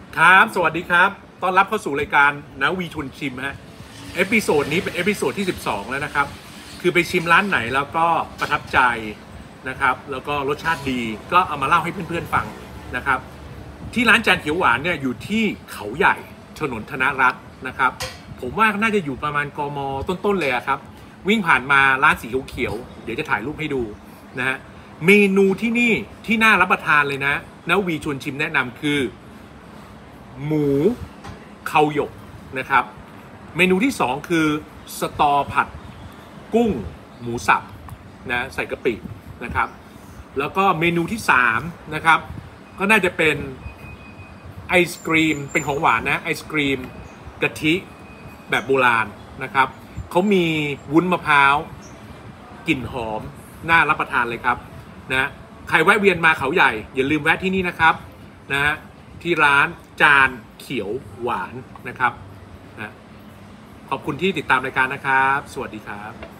ครับสวัสดีครับต้อนรับเข้าสู่รายการนาวีชวนชิมฮะเอพิโซดนี้เป็นเอพิโซดที่12แล้วนะครับคือไปชิมร้านไหนแล้วก็ประทับใจนะครับแล้วก็รสชาติดีก็เอามาเล่าให้เพื่อนๆฟังนะครับที่ร้านจานเขียวหวานเนี่ยอยู่ที่เขาใหญ่ถนนธนรัตน์นะครับผมว่าน่าจะอยู่ประมาณกม.ต้นๆเลยครับวิ่งผ่านมาร้านสีเขียวๆเดี๋ยวจะถ่ายรูปให้ดูนะฮะเมนูที่นี่ที่น่ารับประทานเลยนะนาวีชวนชิมแนะนำคือหมูเขาหยกนะครับเมนูที่2คือสตอผัดกุ้งหมูสับนะใส่กะปินะครับแล้วก็เมนูที่3นะครับก็น่าจะเป็นไอศกรีมเป็นของหวานนะไอศกรีมกะทิแบบโบราณนะครับเขามีวุ้นมะพร้าวกลิ่นหอมน่ารับประทานเลยครับนะใครแวะเวียนมาเขาใหญ่อย่าลืมแวะที่นี่นะครับนะที่ร้านจานเขียวหวานนะครับนะขอบคุณที่ติดตามรายการนะครับสวัสดีครับ